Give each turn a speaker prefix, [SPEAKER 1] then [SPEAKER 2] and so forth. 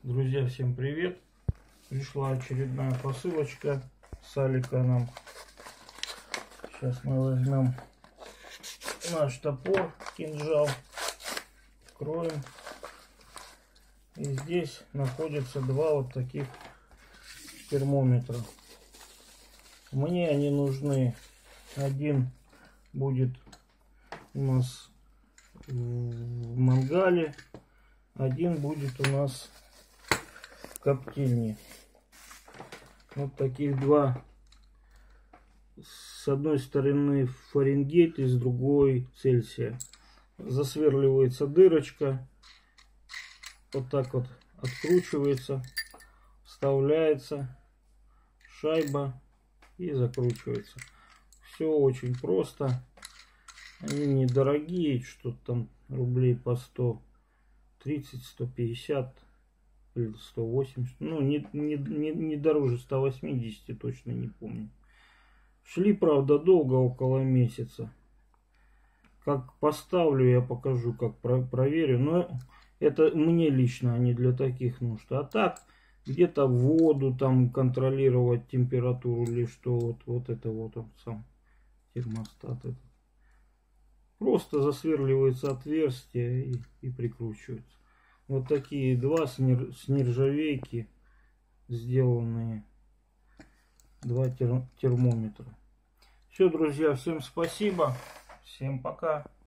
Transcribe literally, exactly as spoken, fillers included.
[SPEAKER 1] Друзья, всем привет! Пришла очередная посылочка с Алика нам. Сейчас мы возьмем наш топор, кинжал, откроем. И здесь находятся два вот таких термометра. Мне они нужны. Один будет у нас в мангале, один будет у нас в коптильне. Вот таких два. С одной стороны Фаренгейт и с другой Цельсия. Засверливается дырочка. Вот так вот откручивается, вставляется шайба и закручивается. Все очень просто. Они недорогие, что-то там рублей по сто тридцать, сто пятьдесят или сто восемьдесят. Ну, не, не, не, не дороже ста восьмидесяти, точно не помню. Шли, правда, долго, около месяца. Как поставлю, я покажу, как про проверю. Но это мне лично, а не для таких нужд. А так, где-то воду там контролировать, температуру или что. Вот, вот это вот он сам термостат. Этот. Просто засверливается отверстие и, и прикручивается. Вот такие два с, нер с нержавейки сделанные. Два тер термометра. Все, друзья, всем спасибо. Всем пока.